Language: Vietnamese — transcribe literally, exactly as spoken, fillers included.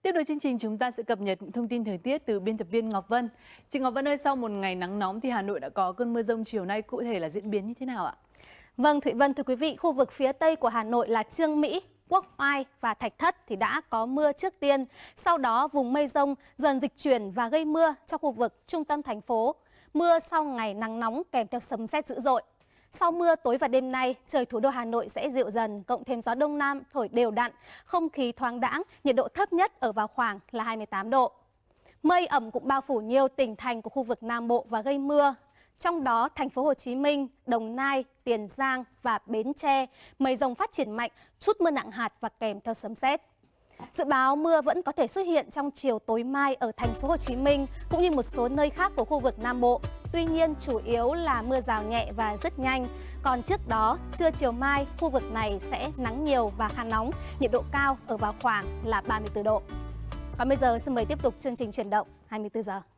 Tiếp nối chương trình, chúng ta sẽ cập nhật những thông tin thời tiết từ biên tập viên Ngọc Vân. Chị Ngọc Vân ơi, sau một ngày nắng nóng thì Hà Nội đã có cơn mưa dông chiều nay, cụ thể là diễn biến như thế nào ạ? Vâng, Thụy Vân, thưa quý vị, khu vực phía tây của Hà Nội là Chương Mỹ, Quốc Oai và Thạch Thất thì đã có mưa trước tiên. Sau đó vùng mây rông dần dịch chuyển và gây mưa cho khu vực trung tâm thành phố. Mưa sau ngày nắng nóng kèm theo sấm sét dữ dội. Sau mưa tối và đêm nay, trời thủ đô Hà Nội sẽ dịu dần, cộng thêm gió đông nam thổi đều đặn, không khí thoáng đãng, nhiệt độ thấp nhất ở vào khoảng là hai mươi tám độ. Mây ẩm cũng bao phủ nhiều tỉnh thành của khu vực Nam Bộ và gây mưa. Trong đó, thành phố Hồ Chí Minh, Đồng Nai, Tiền Giang và Bến Tre, mây rông phát triển mạnh, chút mưa nặng hạt và kèm theo sấm sét. Dự báo mưa vẫn có thể xuất hiện trong chiều tối mai ở thành phố Hồ Chí Minh cũng như một số nơi khác của khu vực Nam Bộ. Tuy nhiên, chủ yếu là mưa rào nhẹ và rất nhanh. Còn trước đó, trưa chiều mai, khu vực này sẽ nắng nhiều và khá nóng, nhiệt độ cao ở vào khoảng là ba mươi tư độ. Còn bây giờ, xin mời tiếp tục chương trình Chuyển động hai mươi tư giờ.